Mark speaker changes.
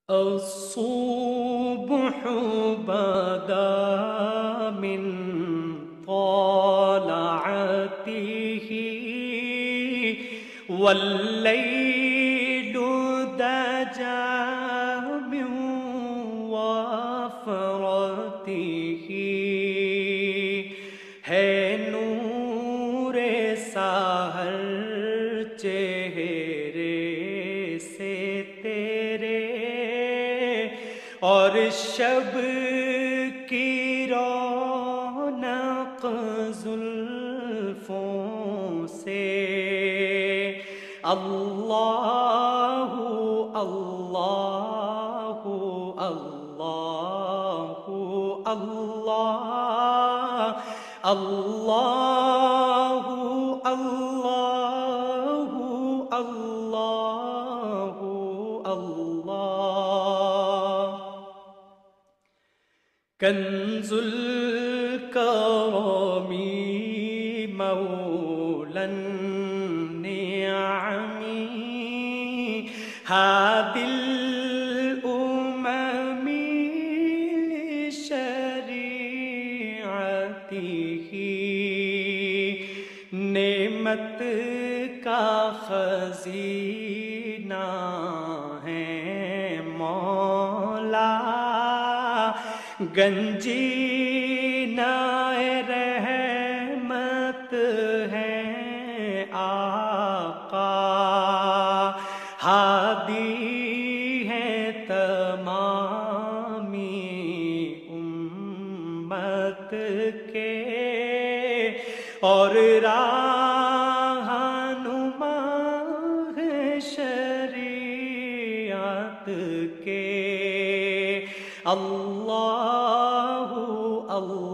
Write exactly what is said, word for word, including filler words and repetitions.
Speaker 1: الصبح بدا من طلعته والليل دجا من وفرته ہے نور سحر چہرے سے تیرے اور شب کی رونق زلفوں سے اللہ اللہ اللہ اللہ اللہ اللہ اللہ اللہ کنز الکرم مولا النعم هادي الأمم لشريعته نعمت کا خزینہ ہے مولا گنجینہ رحمت ہے آقا ہادی ہے تمامی امت کے اور رہنما ہے شریعت کے اللہ اللہ